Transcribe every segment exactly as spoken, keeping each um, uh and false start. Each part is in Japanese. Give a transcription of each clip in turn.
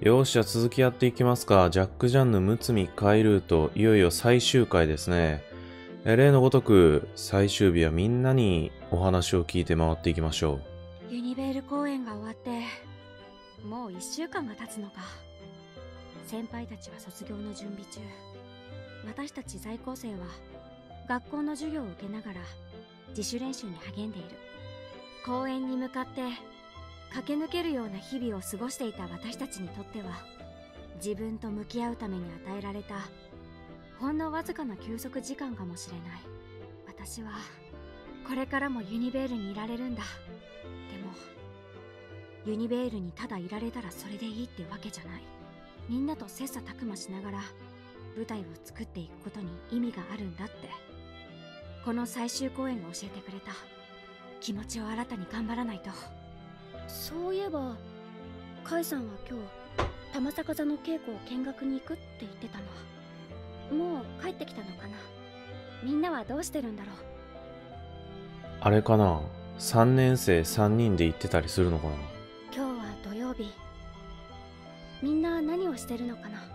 よーし、じゃあ続きやっていきますか。ジャック・ジャンヌ・ムツミ・カイルート、いよいよ最終回ですね。え例のごとく、最終日はみんなにお話を聞いて回っていきましょう。ユニベール公演が終わって、もう一週間が経つのか。先輩たちは卒業の準備中。私たち在校生は、学校の授業を受けながら、自主練習に励んでいる。公演に向かって、駆け抜けるような日々を過ごしていた私たちにとっては、自分と向き合うために与えられたほんのわずかな休息時間かもしれない。私はこれからもユニベールにいられるんだ。でもユニベールにただいられたらそれでいいってわけじゃない。みんなと切磋琢磨しながら舞台を作っていくことに意味があるんだって、この最終公演が教えてくれた。気持ちを新たに頑張らないと。そういえばカイさんは今日玉坂座の稽古を見学に行くって言ってたの。もう帰ってきたのかな。みんなはどうしてるんだろう。 あれかな、さんねん生さんにんで行ってたりするのかな。 今日は土曜日。みんな何をしてるのかな。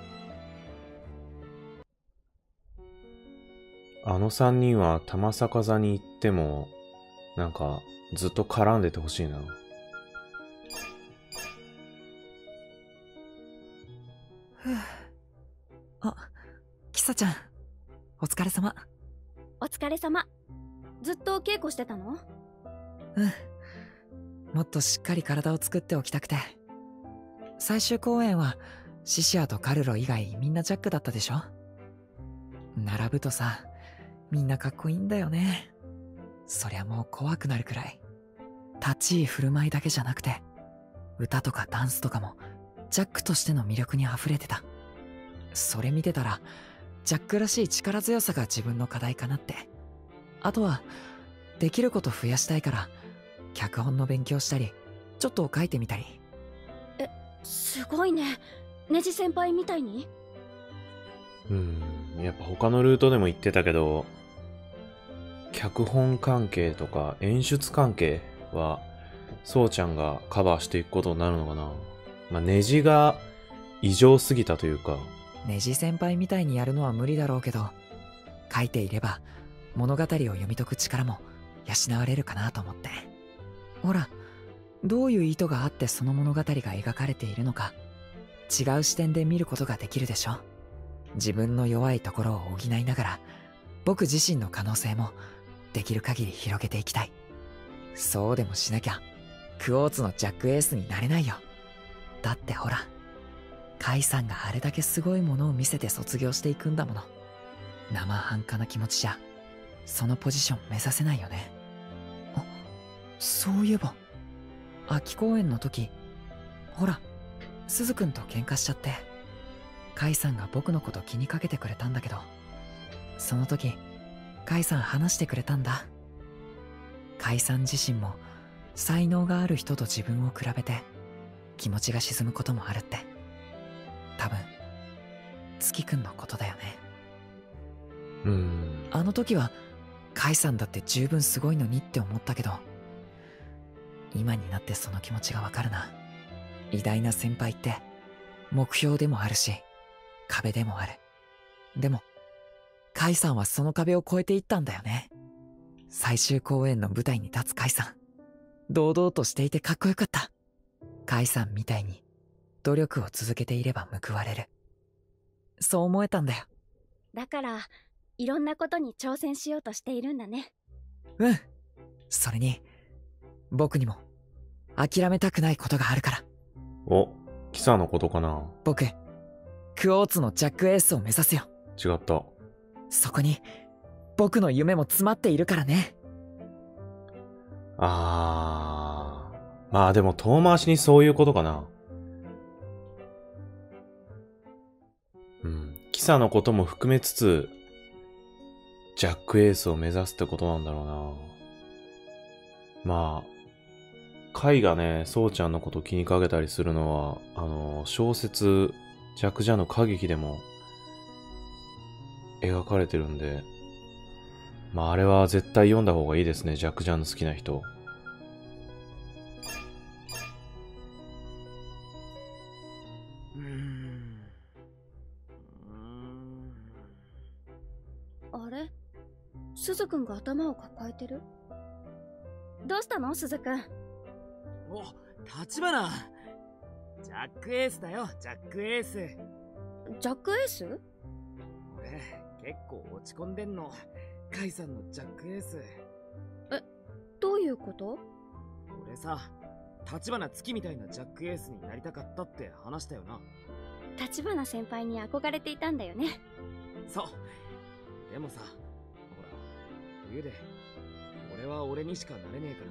あのさんにんは玉坂座に行ってもなんかずっと絡んでてほしいな。 ふぅ。あ、キサちゃん、お疲れ様。 お疲れ様。ずっと稽古してたの？ うん。もっとしっかり体を作っておきたくて。最終公演はシシアとカルロ以外みんなジャックだったでしょ。並ぶとさ、みんなかっこいいんだよね。そりゃもう怖くなるくらい。立ち居振る舞いだけじゃなくて、歌とかダンスとかもジャックとしての魅力に溢れてた。それ見てたらジャックらしい力強さが自分の課題かなって。あとはできること増やしたいから脚本の勉強したりちょっと書いてみたり。 え、すごいね。ネジ先輩みたいに。 うん、やっぱ他のルートでも言ってたけど、脚本関係とか演出関係はそうちゃんがカバーしていくことになるのかな。まあ、ネジが異常すぎたというか。 ネジ先輩みたいにやるのは無理だろうけど、書いていれば物語を読み解く力も養われるかなと思って。ほら、どういう意図があってその物語が描かれているのか違う視点で見ることができるでしょ。自分の弱いところを補いながら僕自身の可能性もできる限り広げていきたい。そうでもしなきゃクォーツのジャックエースになれないよ。だってほら、カイさんがあれだけすごいものを見せて卒業していくんだもの。生半可な気持ちじゃそのポジション目指せないよね。あ、そういえば秋公演の時、ほら鈴くんと喧嘩しちゃって、カイさんが僕のこと気にかけてくれたんだけど、その時カイさん話してくれたんだ。カイさん自身も才能がある人と自分を比べて気持ちが沈むこともあるって。多分月くんのことだよね。 うーん。 あの時はカイさんだって十分すごいのにって思ったけど、今になってその気持ちがわかるな。偉大な先輩って目標でもあるし壁でもある。でもカイさんはその壁を越えていったんだよね。最終公演の舞台に立つカイさん、堂々としていてかっこよかった。カイさんみたいに努力を続けていれば報われる、そう思えたんだよ。 だからいろんなことに挑戦しようとしているんだね。 うん。それに僕にも諦めたくないことがあるから。 お、キサのことかな。 僕クォーツのジャックエースを目指すよ。 違った。 そこに僕の夢も詰まっているからね。 あー、まあでも遠回しにそういうことかな。うん、キサのことも含めつつジャックエースを目指すってことなんだろうな。まあカイがね、ソウちゃんのこと気にかけたりするのは、あの小説ジャック・ジャンの歌劇でも描かれてるんで、まああれは絶対読んだ方がいいですね、ジャック・ジャンの好きな人。 鈴くんが頭を抱えてる。どうしたの鈴くん。 お、立花。ジャックエースだよ、ジャックエース。 ジャックエース？ 俺、結構落ち込んでんの。カイさんのジャックエース。 え、どういうこと？ 俺さ、立花月みたいなジャックエースになりたかったって話したよな。 立花先輩に憧れていたんだよね。 そう。でもさ、ほら、冬で、俺は俺にしかなれねえから、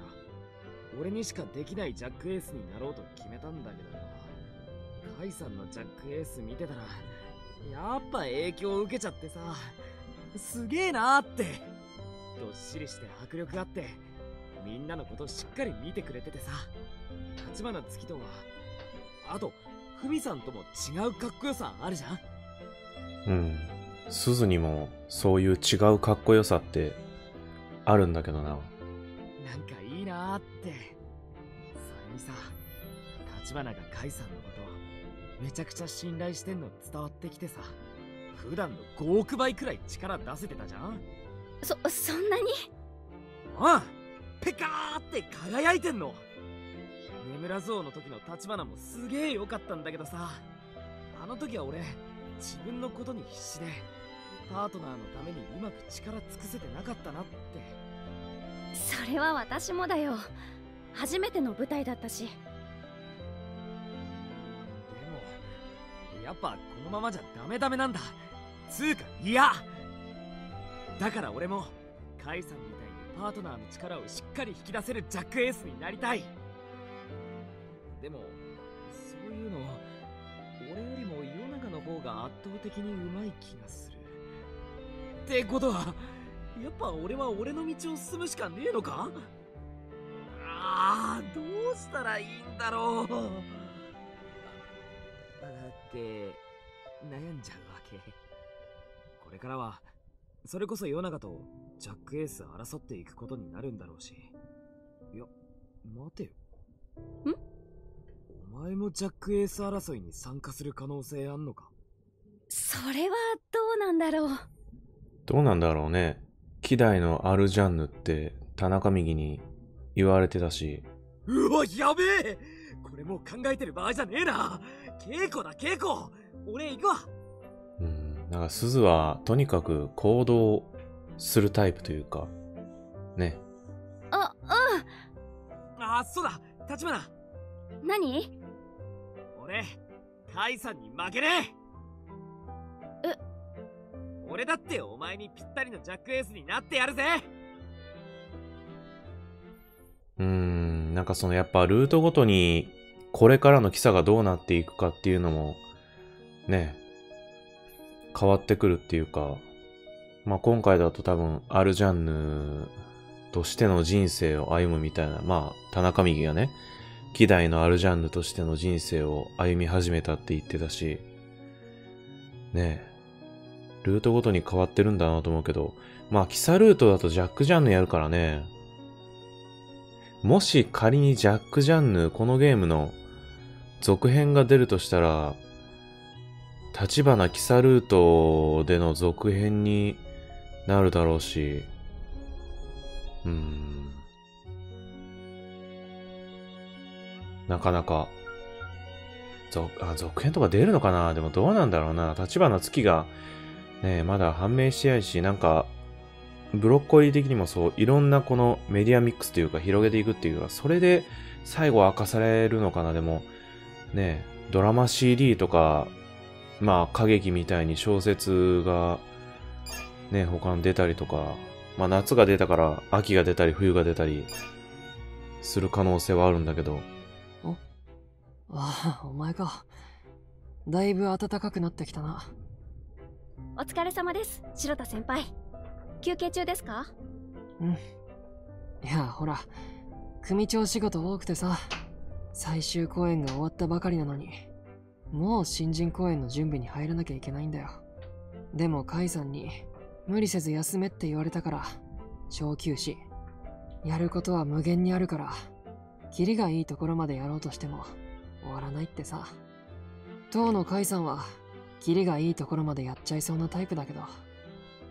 俺にしかできないジャックエースになろうと決めたんだけどよ。カイさんのジャックエース見てたら、やっぱ影響を受けちゃってさ、すげえなーって。どっしりして迫力あって、みんなのことしっかり見てくれててさ、立花月とは、あと、ふみさんとも違うかっこよさあるじゃん。 うん。鈴にもそういう違うかっこよさってあるんだけどな。 なんかいいなーって。それにさ、立花がカイさんのことめちゃくちゃ信頼してんの伝わってきてさ、普段のごおくばいくらい力出せてたじゃん。 そ、そんなに？ ああ、ペカーって輝いてんの。眠らず王の時の立花もすげえ良かったんだけどさ、あの時は俺自分のことに必死でパートナーのためにうまく力尽くせてなかったなって。 それは私もだよ。初めての舞台だったし。 でもやっぱこのままじゃダメダメなんだ。つうかいや、だから俺もカイさんみたいにパートナーの力をしっかり引き出せるジャックエースになりたい。でもそういうの俺よりも世の中の方が圧倒的にうまい気がする。ってことはやっぱ俺は俺の道を進むしかねえのか？ああ、どうしたらいいんだろう。だって悩んじゃうわけ。これからはそれこそ世の中とジャックエース争っていくことになるんだろうし。いや、待てよ。 ん？ お前もジャックエース争いに参加する可能性あんのか？ それはどうなんだろう。 どうなんだろうね。希代のアルジャンヌって田中右に言われてたし。 うわ、やべえ。これもう考えてる場合じゃねえな。稽古だ稽古。俺行くわ。 うん、なんか鈴はとにかく行動するタイプというかね。 あ、 うん。あ、そうだ、立花。 何？ 俺カイさんに負けねえ。 え、 俺だってお前にぴったりのジャックエースになってやるぜ。 うーん、なんかそのやっぱルートごとにこれからのキサがどうなっていくかっていうのもね変わってくるっていうか、まあ今回だと多分アルジャンヌとしての人生を歩むみたいな、まあ田中右がね希代のアルジャンヌとしての人生を歩み始めたって言ってたしねえ、ルートごとに変わってるんだなと思うけど、まあキサルートだとジャック・ジャンヌやるからね。もし仮にジャック・ジャンヌこのゲームの続編が出るとしたら、立花キサルートでの続編になるだろうし、うーん、なかなか続、あ、続編とか出るのかな。でもどうなんだろうな。立花月がねまだ判明してないし、なんかブロッコリー的にもそういろんなこのメディアミックスというか広げていくっていうか、それで最後明かされるのかな。でもねドラマ シーディー とかまあ歌劇みたいに小説がね他に出たりとか、まあ夏が出たから秋が出たり冬が出たりする可能性はあるんだけど。 おああ、お前か。だいぶ暖かくなってきたな。 お疲れ様です、白田先輩。休憩中ですか？ うん。いや、ほら、組長仕事多くてさ、最終公演が終わったばかりなのに、もう新人公演の準備に入らなきゃいけないんだよ。でもカイさんに無理せず休めって言われたから小休止。やることは無限にあるから、キリがいいところまでやろうとしても終わらないってさ。当のカイさんはキリがいいところまでやっちゃいそうなタイプだけど、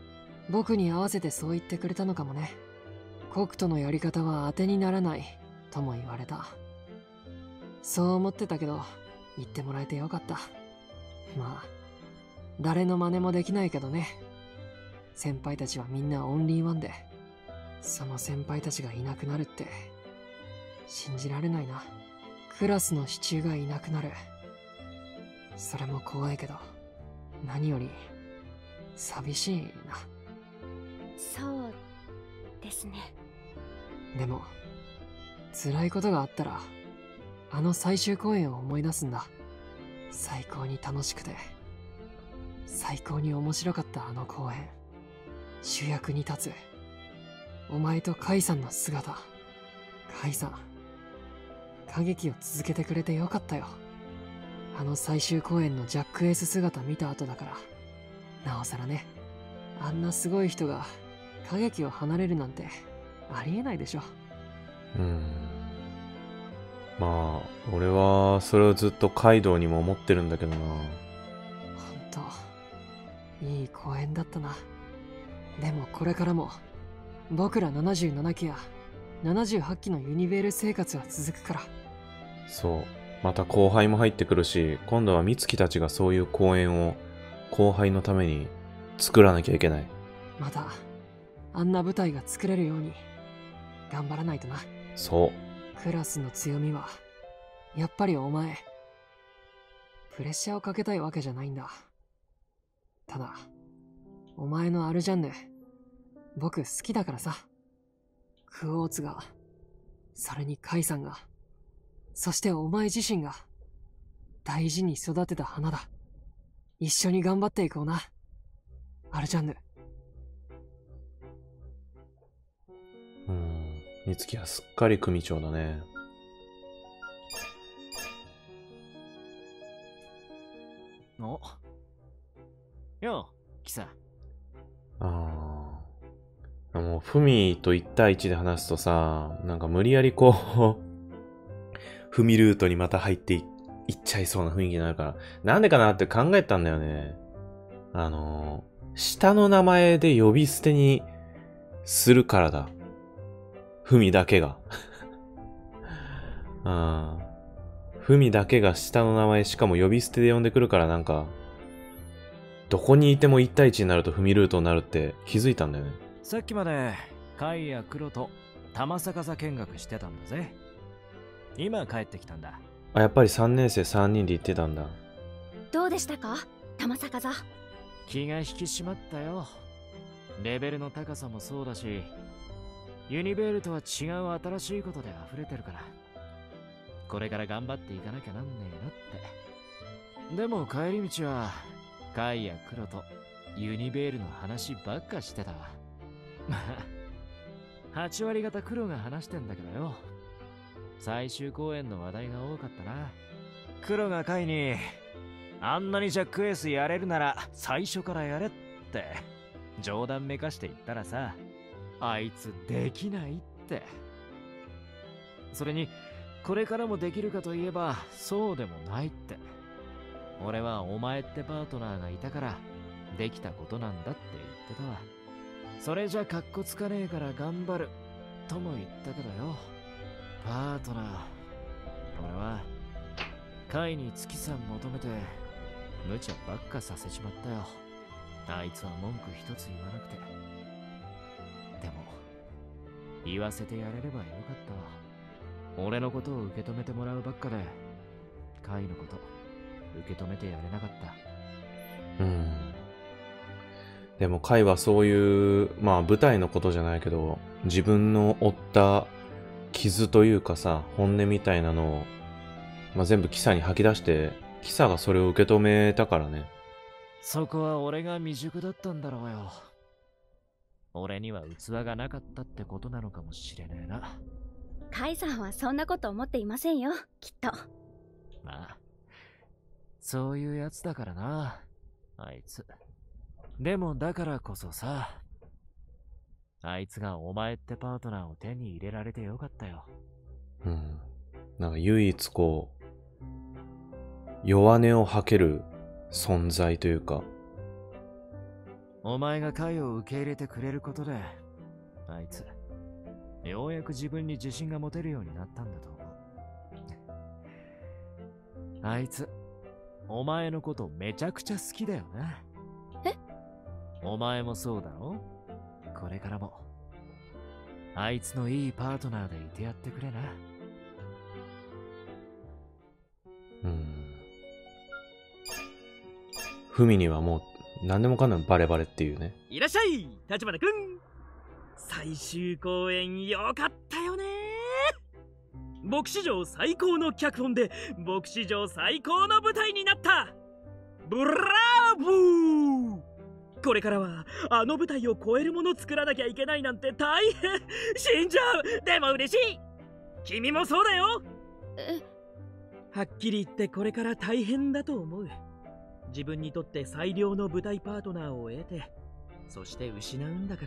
僕に合わせてそう言ってくれたのかもね。コクトのやり方は当てにならないとも言われた。そう思ってたけど言ってもらえてよかった。まあ誰の真似もできないけどね。先輩たちはみんなオンリーワンで、その先輩たちがいなくなるって信じられないな。クラスの支柱がいなくなる。それも怖いけど何より寂しいな。 そうですね。 でも辛いことがあったらあの最終公演を思い出すんだ。最高に楽しくて最高に面白かったあの公演。主役に立つお前とカイさんの姿。カイさん、歌劇を続けてくれてよかったよ。あの最終公演のジャックエース姿見た後だからなおさらね。あんなすごい人が歌劇を離れるなんてありえないでしょ。 うん。まあ、俺はそれをずっとカイドウにも思ってるんだけどな。 ほんと、いい公演だったな。でもこれからも僕らななじゅうななきやななじゅうはちきのユニベール生活は続くから。 そう。また後輩も入ってくるし、今度は美月たちがそういう公演を後輩のために作らなきゃいけない。 またあんな舞台が作れるように頑張らないとな。 そう。 クラスの強みはやっぱりお前。プレッシャーをかけたいわけじゃないんだ。ただお前のアルジャンヌ僕好きだからさ。クオーツが、それにカイさんが、そしてお前自身が大事に育てた花だ。一緒に頑張っていこうな、アルジャンヌ。 うん。美月はすっかり組長だね。 およう、キサ。 ああ。もう、フミと一対一で話すとさ、なんか無理やりこう、フミルートにまた入っていいっちゃいそうな雰囲気になるから、なんでかなって考えたんだよね。あの、下の名前で呼び捨てにするからだ。フミだけが。ああ。フミだけが下の名前しかも呼び捨てで呼んでくるからなんか、どこにいても一対一になるとフミルートになるって気づいたんだよね。 さっきまでカイやクロと玉逆さ見学してたんだぜ。今帰ってきたんだ。 あ、やっぱりさんねん生さんにんで行ってたんだ。 どうでしたか、玉坂座。 気が引き締まったよ。レベルの高さもそうだし、ユニベールとは違う新しいことで溢れてるから、これから頑張っていかなきゃなんねえなって。でも帰り道はカイやクロとユニベールの話ばっかしてたわ。まあはち割方クロが話してんだけどよ。最終公演の話題が多かったな。クロがカイに、あんなにジャックエースやれるなら最初からやれって冗談めかして言ったらさ、あいつできないって。それにこれからもできるかといえばそうでもないって。俺はお前ってパートナーがいたからできたことなんだって言ってたわ。それじゃカッコつかねえから頑張るとも言ったけどよ。パートナー、俺はカイに月さん求めて無茶ばっかさせちまったよ。あいつは文句一つ言わなくて。でも言わせてやれればよかったわ。俺のことを受け止めてもらうばっかでカイのこと受け止めてやれなかった。 うん。でもカイはそういう、まあ舞台のことじゃないけど、自分の負った傷というかさ、本音みたいなのを、まあ、全部キサに吐き出して、キサがそれを受け止めたからね。 そこは俺が未熟だったんだろうよ。俺には器がなかったってことなのかもしれねえな。 カイさんはそんなこと思っていませんよ、きっと。 まあそういうやつだからな、あいつ。でもだからこそさ、あいつがお前ってパートナーを手に入れられてよかったよ。 うん。なんか唯一こう、弱音を吐ける存在というか、 お前がカイを受け入れてくれることで、あいつ、ようやく自分に自信が持てるようになったんだと思う。あいつ、お前のことめちゃくちゃ好きだよな。 え？ お前もそうだろ？これからも、あいつのいいパートナーでいてやってくれな。 うん。フミにはもう何でもかんでもバレバレっていうね。 いらっしゃい、立花くん。最終公演よかったよね。僕史上最高の脚本で僕史上最高の舞台になった。ブラボー。これからはあの舞台を超えるもの作らなきゃいけないなんて大変。死んじゃう。でも嬉しい。君もそうだよ。 え、 はっきり言ってこれから大変だと思う。自分にとって最良の舞台パートナーを得て、そして失うんだから。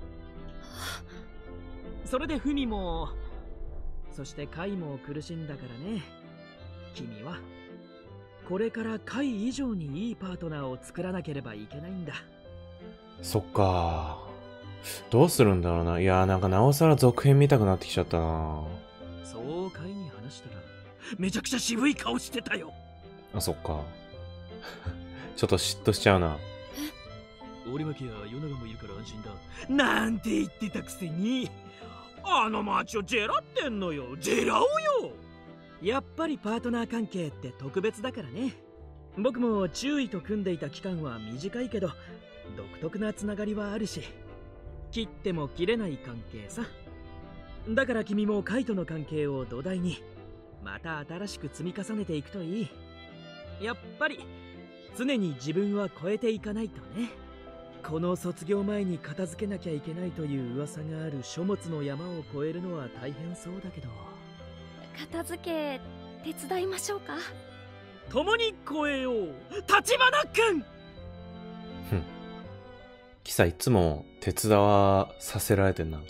それでフミも、そしてカイも苦しんだからね。君はこれからカイ以上にいいパートナーを作らなければいけないんだ。 そっか。どうするんだろうな。いやーなんかなおさら続編見たくなってきちゃったな。 そうカイに話したらめちゃくちゃ渋い顔してたよ。 あ、そっか。ちょっと嫉妬しちゃうな。 折巻やヨナガもいるから安心だなんて言ってたくせに、あの街をジェラってんのよ。ジェラをよ。やっぱりパートナー関係って特別だからね。僕も注意と組んでいた期間は短いけど独特なつながりはあるし、切っても切れない関係さ。だから君もカイとの関係を土台にまた新しく積み重ねていくといい。やっぱり常に自分は超えていかないとね。この卒業前に片付けなきゃいけないという噂がある書物の山を越えるのは大変そうだけど、 片付け手伝いましょうか。 共に超えよう、立花くん。 ふん。キサいつも手伝わさせられてんな。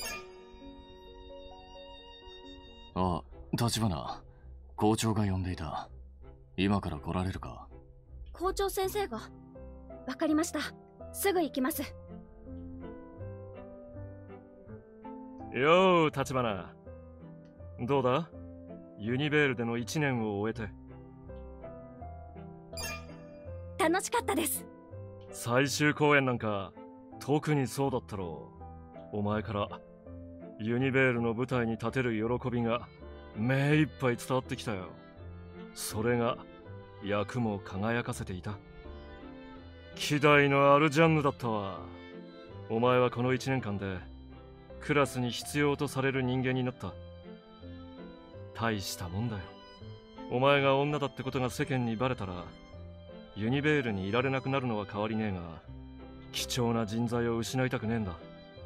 あ、立花。校長が呼んでいた。今から来られるか？ 校長先生が。わかりました。すぐ行きます。 よう、立花。どうだ？ユニベールでのいちねんを終えて。 楽しかったです。 最終公演なんか特にそうだったろう。お前からユニベールの舞台に立てる喜びが目いっぱい伝わってきたよ。それが役も輝かせていた。希代のアルジャンヌだったわ。お前はこのいちねんかんでクラスに必要とされる人間になった。大したもんだよ。お前が女だってことが世間にバレたらユニベールにいられなくなるのは変わりねえが、貴重な人材を失いたくねえんだ。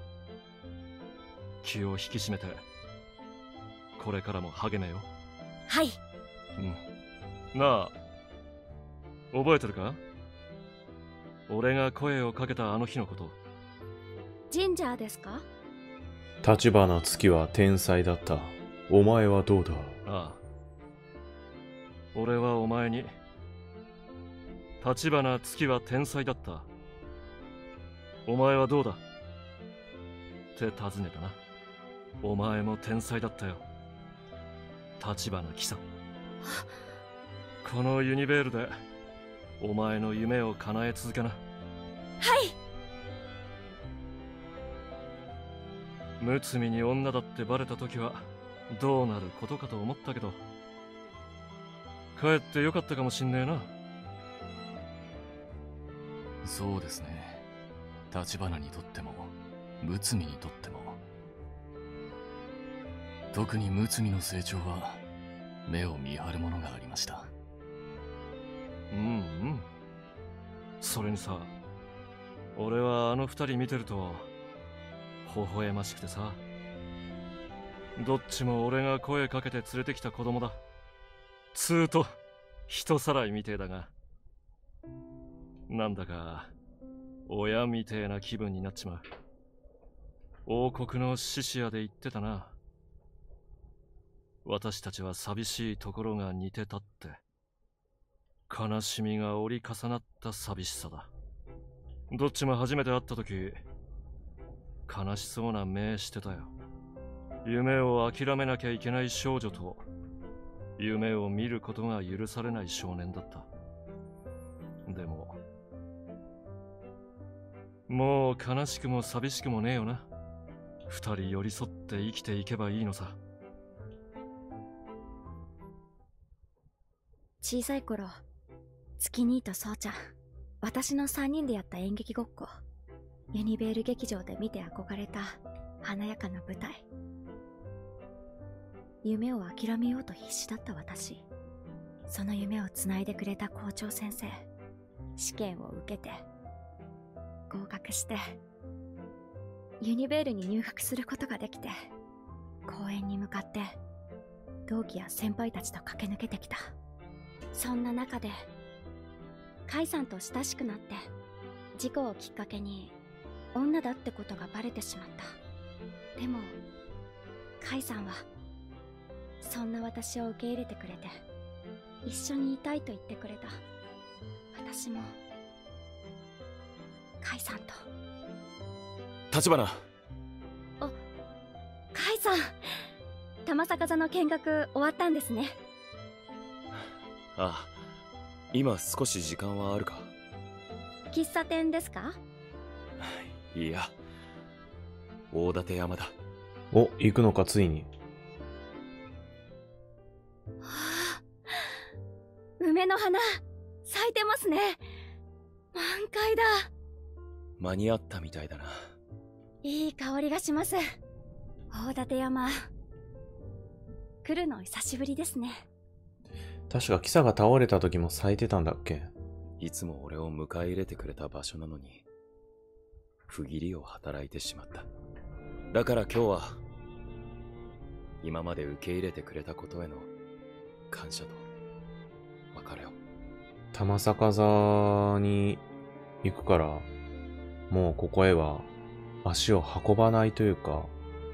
気を引き締めてこれからも励めよ。 はい。 うん。なあ、覚えてるか？俺が声をかけたあの日のこと。 ジンジャーですか？ 立花月は天才だった。お前はどうだ？ ああ。俺はお前に、立花月は天才だった。お前はどうだ？って尋ねたな。お前も天才だったよ。立花貴さん。このユニベールでお前の夢を叶え続けな。 はい。 無罪に女だってバレた時はどうなることかと思ったけど、帰ってよかったかもしんねえな。 そうですね。立花にとってもむつみにとっても、特にむつみの成長は目を見張るものがありました。 うんうん。それにさ、俺はあの二人見てると微笑ましくてさ、どっちも俺が声かけて連れてきた子供だ。つーと人さらいみてえだが、なんだか親みてえな気分になっちまう。王国のシシアで言ってたな。私たちは寂しいところが似てたって。悲しみが折り重なった寂しさだ。 どっちも初めて会った時悲しそうな目してたよ。夢を諦めなきゃいけない少女と夢を見ることが許されない少年だった。でももう悲しくも寂しくもねえよな。二人寄り添って生きていけばいいのさ。 小さい頃、月兄とそうちゃん、私の三人でやった演劇ごっこ、ユニベール劇場で見て憧れた華やかな舞台。夢を諦めようと必死だった私。その夢をつないでくれた校長先生、試験を受けて合格してユニベールに入学することができて、公園に向かって同期や先輩たちと駆け抜けてきた。そんな中でカイさんと親しくなって、事故をきっかけに女だってことがバレてしまった。でもカイさんはそんな私を受け入れてくれて、一緒にいたいと言ってくれた。私もカイさんと。 立花。 あ、カイさん、玉坂座の見学終わったんですね。 ああ、今少し時間はあるか？ 喫茶店ですか？ いや、大館山だ。 お、行くのかついに。 はあ、梅の花咲いてますね。満開だ。 間に合ったみたいだな。 いい香りがします。大館山来るの久しぶりですね。 確かキサが倒れた時も咲いてたんだっけ？ いつも俺を迎え入れてくれた場所なのに不義理を働いてしまった。だから今日は今まで受け入れてくれたことへの感謝と別れを。 玉坂座に行くから、もうここへは足を運ばないというか。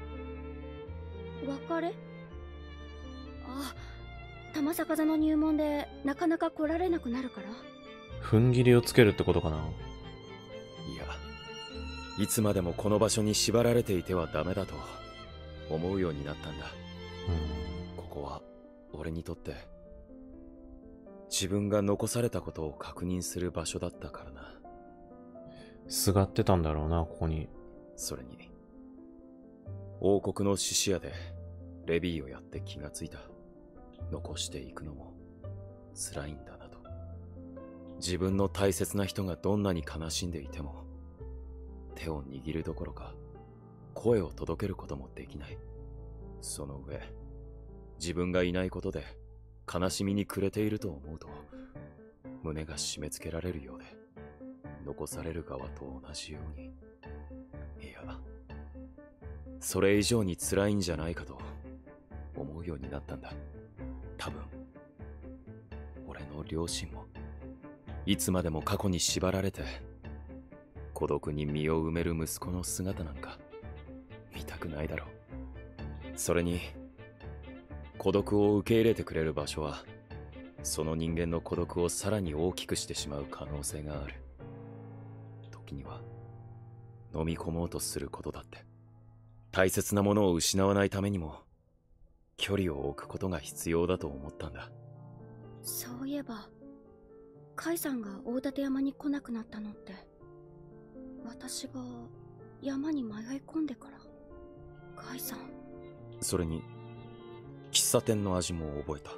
別れ？あ、玉坂座の入門でなかなか来られなくなるから？ 踏ん切りをつけるってことかな。 いや、いつまでもこの場所に縛られていてはダメだと思うようになったんだ。 うん、 ここは俺にとって自分が残されたことを確認する場所だったからな。 すがってたんだろうな、ここに。 それに王国の獅子屋でレビーをやって気がついた。残していくのも辛いんだなと。自分の大切な人がどんなに悲しんでいても手を握るどころか声を届けることもできない。その上自分がいないことで悲しみに暮れていると思うと胸が締め付けられるようで、残される側と同じように、いやそれ以上に辛いんじゃないかと思うようになったんだ。多分俺の両親もいつまでも過去に縛られて孤独に身を埋める息子の姿なんか見たくないだろう。それに孤独を受け入れてくれる場所はその人間の孤独をさらに大きくしてしまう可能性がある。時には飲み込もうとすることだって。大切なものを失わないためにも距離を置くことが必要だと思ったんだ。 そういえばカイさんが大館山に来なくなったのって私が山に迷い込んでから。カイさん。 それに喫茶店の味も覚えた。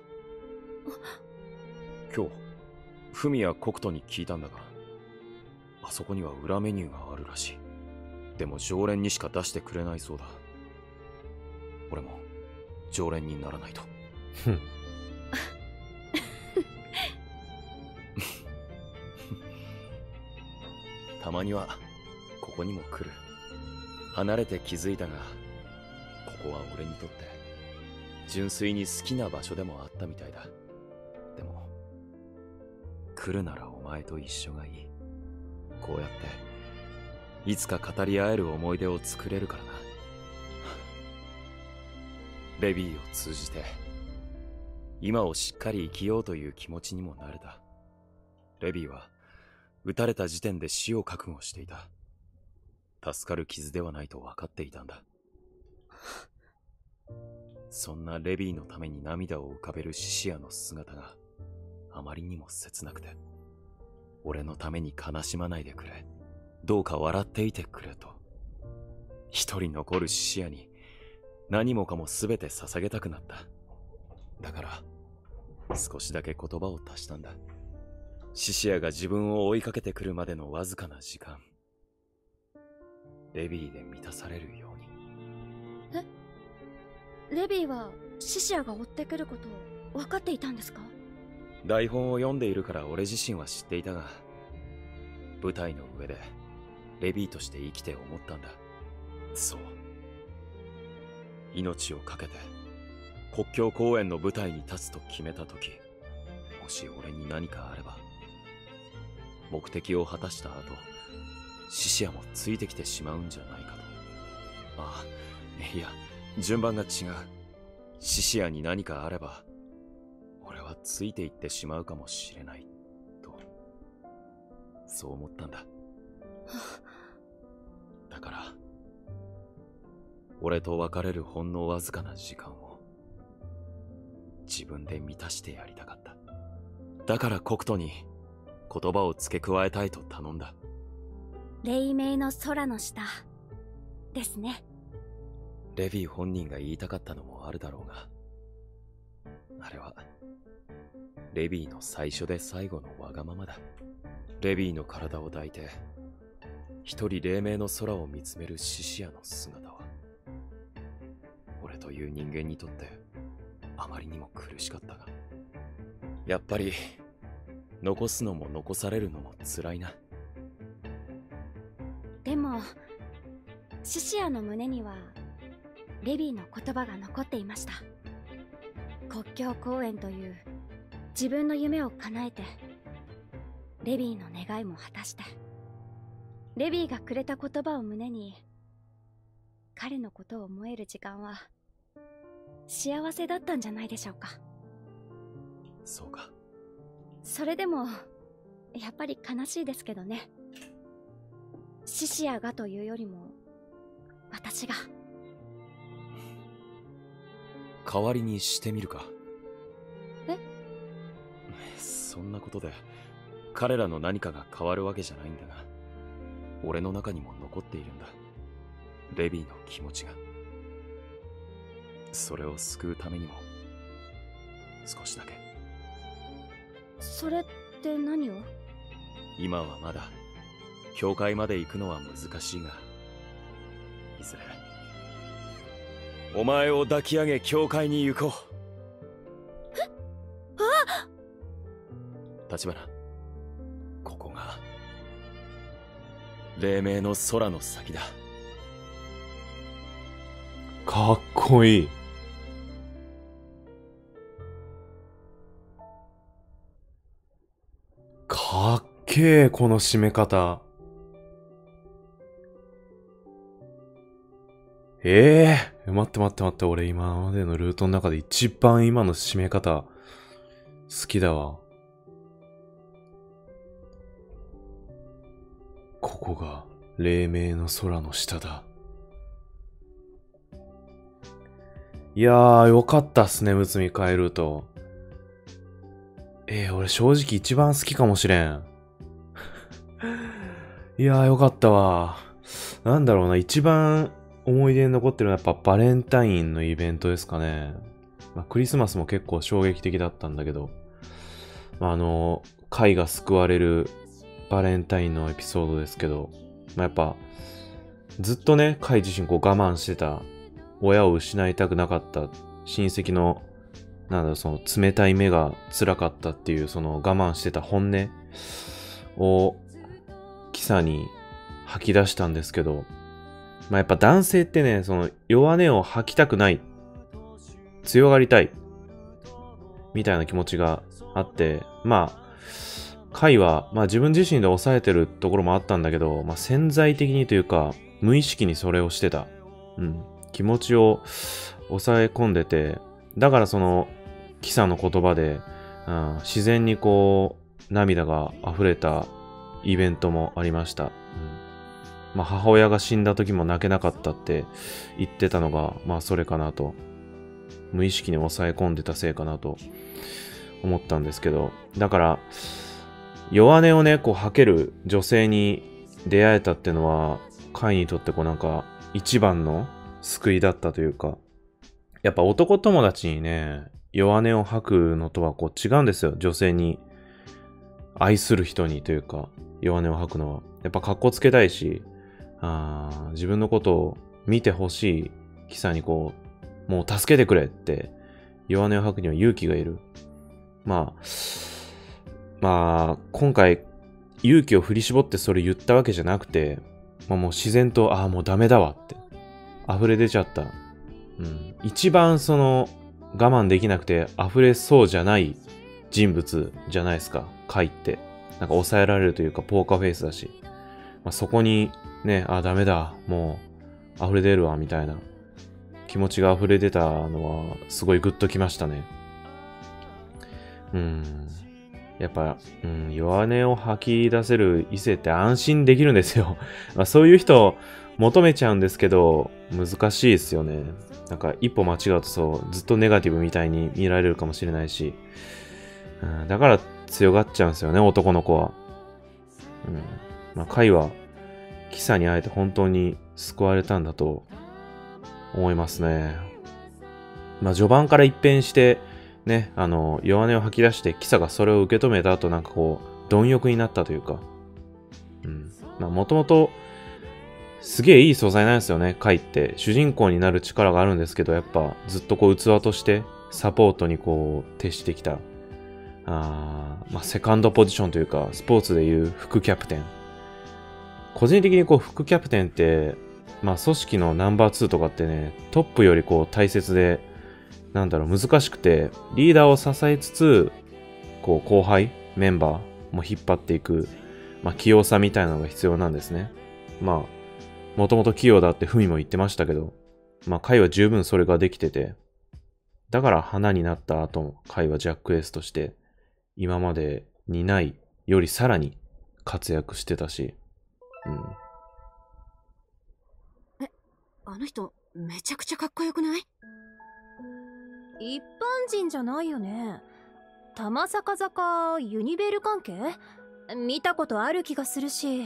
今日フミやコクトに聞いたんだが、あそこには裏メニューがあるらしい。でも常連にしか出してくれないそうだ。俺も常連にならないと。たまにはここにも来る。離れて気づいたが、ここは俺にとって純粋に好きな場所でもあったみたいだ。でも来るならお前と一緒がいい。こうやっていつか語り合える思い出を作れるからな。レビーを通じて今をしっかり生きようという気持ちにもなれた。レビーは撃たれた時点で死を覚悟していた。助かる傷ではないと分かっていたんだ。そんなレビーのために涙を浮かべるシシアの姿があまりにも切なくて、俺のために悲しまないでくれ、どうか笑っていてくれと、一人残るシシアに何もかも全て捧げたくなった。だから少しだけ言葉を足したんだ。シシアが自分を追いかけてくるまでのわずかな時間、レビーで満たされるように。 え、レビーはシシアが追ってくることを分かっていたんですか？ 台本を読んでいるから俺自身は知っていたが、舞台の上でレビーとして生きて思ったんだ。そう、命を懸けて国境公園の舞台に立つと決めた時、もし俺に何かあれば、目的を果たした後、シシアもついてきてしまうんじゃないかと。ああ、いや、順番が違う。シシアに何かあれば俺はついていってしまうかもしれないと、そう思ったんだ。だから俺と別れるほんのわずかな時間を自分で満たしてやりたかった。だからコクトに言葉を付け加えたいと頼んだ。 黎明の空の下ですね。 レビー本人が言いたかったのもあるだろうが、あれはレビーの最初で最後のわがままだ。レビーの体を抱いて一人黎明の空を見つめるシシアの姿は、俺という人間にとってあまりにも苦しかったが、やっぱり残すのも残されるのも辛いな。 でもシシアの胸にはレビーの言葉が残っていました。国境公園という自分の夢を叶えて、レビーの願いも果たして、レビーがくれた言葉を胸に彼のことを思える時間は幸せだったんじゃないでしょうか。 そうか。 それでもやっぱり悲しいですけどね。シシアがというよりも私が。 代わりにしてみるか。 え？ そんなことで彼らの何かが変わるわけじゃないんだが、俺の中にも残っているんだ、レビーの気持ちが。それを救うためにも少しだけ。 それって何を？ 今はまだ教会まで行くのは難しいが、いずれお前を抱き上げ教会に行こう。 え？あ！ 立花、ここが黎明の空の先だ。 かっこいい。かっけえ、この締め方。ええー、待って待って待って、俺今までのルートの中で一番今の締め方好きだわ。ここが黎明の空の下だ。いやー、よかったっすね、むつみ変えると。えー、俺正直一番好きかもしれん。いやー、よかったわ。なんだろうな、一番思い出に残ってるのはやっぱバレンタインのイベントですかね。まあ、クリスマスも結構衝撃的だったんだけど、まあ、あの、カイが救われるバレンタインのエピソードですけど、まあ、やっぱ、ずっとね、カイ自身こう我慢してた、親を失いたくなかった親戚の、なんだろう、その冷たい目が辛かったっていう、その我慢してた本音を、キサに吐き出したんですけど、まあ、やっぱ男性ってね、その弱音を吐きたくない、強がりたい、みたいな気持ちがあって、まあ、カイは、まあ自分自身で抑えてるところもあったんだけど、まあ潜在的にというか、無意識にそれをしてた。うん。気持ちを抑え込んでて、だからその、キサの言葉で、うん、自然にこう、涙が溢れたイベントもありました。うん、まあ母親が死んだ時も泣けなかったって言ってたのが、まあそれかなと。無意識に抑え込んでたせいかなと思ったんですけど、だから弱音をねこう吐ける女性に出会えたっていうのはカイにとってこうなんか一番の救いだったというか、やっぱ男友達にね弱音を吐くのとはこう違うんですよ。女性に愛する人にというか弱音を吐くのはやっぱ格好つけたいし、あ自分のことを見てほしいキサにこうもう助けてくれって弱音を吐くには勇気がいる。まあ、まあ、今回勇気を振り絞ってそれ言ったわけじゃなくて、まあ、もう自然と、ああ、もうダメだわって溢れ出ちゃった。うん。一番その我慢できなくて溢れそうじゃない人物じゃないですか。カイって。なんか抑えられるというかポーカーフェイスだし。まあ、そこにね、ああ、ダメだ。もう溢れ出るわ、みたいな。気持ちが溢れ出たのはすごいグッときましたね。うん。やっぱ、うん、弱音を吐き出せる異性って安心できるんですよ。まあそういう人求めちゃうんですけど、難しいですよね。なんか一歩間違うとそう、ずっとネガティブみたいに見られるかもしれないし。うん、だから強がっちゃうんですよね、男の子は。うん。まあ、カイは、キサに会えて本当に救われたんだと思いますね。まあ序盤から一変してね、あの弱音を吐き出してキサがそれを受け止めた後なんかこう貪欲になったというか、うん、まあもともとすげえいい素材なんですよね。カイって主人公になる力があるんですけど、やっぱずっとこう器としてサポートにこう徹してきた、あまあセカンドポジションというかスポーツでいう副キャプテン。個人的にこう副キャプテンってまあ組織のナンバーツーとかってね、トップよりこう大切で、なんだろう、難しくて、リーダーを支えつつ、こう後輩、メンバーも引っ張っていく、まあ器用さみたいなのが必要なんですね。まあ、もともと器用だってフミも言ってましたけど、まあカイは十分それができてて、だから花になった後もカイはジャックエースとして、今までにないよりさらに活躍してたし、うん。 あの人めちゃくちゃかっこよくない？ 一般人じゃないよね。玉坂坂ユニベール関係？見たことある気がするし。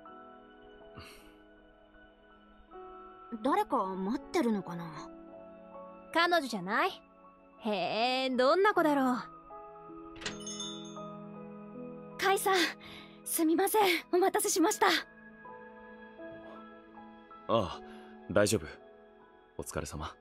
誰か待ってるのかな？ 彼女じゃない？へえ、どんな子だろう。 カイさん、すみません、お待たせしました。 ああ、大丈夫。お疲れ様。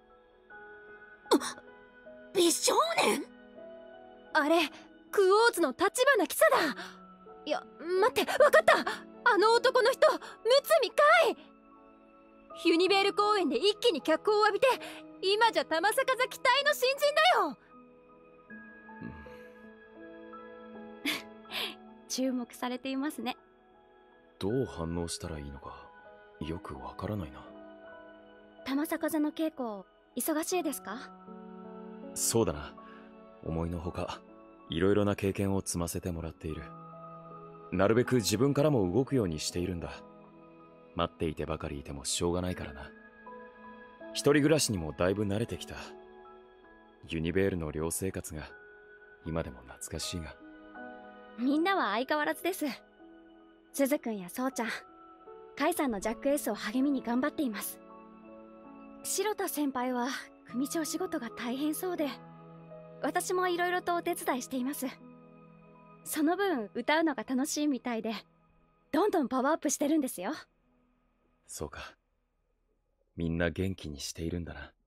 美少年？ あれ、クオーズの立花キサだ。いや、待って、わかった。あの男の人、むつみかい。ユニベール公園で一気に脚光を浴びて、今じゃ玉坂座期待の新人だよ。 注目されていますね。 どう反応したらいいのかよくわからないな。 玉坂座の稽古忙しいですか？ そうだな。思いのほかいろいろな経験を積ませてもらっている。なるべく自分からも動くようにしているんだ。待っていてばかりいてもしょうがないからな。一人暮らしにもだいぶ慣れてきた。ユニベールの寮生活が今でも懐かしいが。 みんなは相変わらずです。すずくんやそうちゃん、カイさんのジャックエースを励みに頑張っています。白田先輩は組長仕事が大変そうで、私もいろいろとお手伝いしています。その分歌うのが楽しいみたいで、どんどんパワーアップしてるんですよ。 そうか。みんな元気にしているんだな。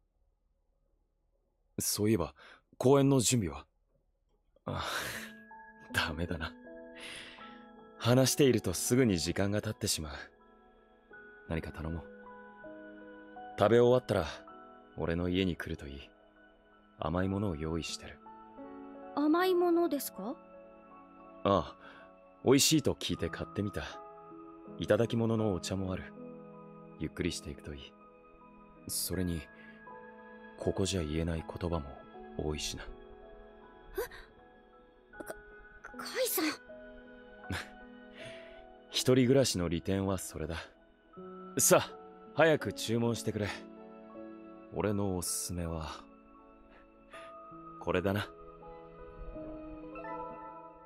そういえば公演の準備は？ああ、ダメだな。話しているとすぐに時間が経ってしまう。何か頼もう。食べ終わったら俺の家に来るといい。甘いものを用意してる。 甘いものですか？ ああ、美味しいと聞いて買ってみた。いただき物のお茶もある。ゆっくりしていくといい。それにここじゃ言えない言葉も多いしな。 え？か、カイさん。 一人暮らしの利点はそれだ。さあ、早く注文してくれ。俺のおすすめはこれだな。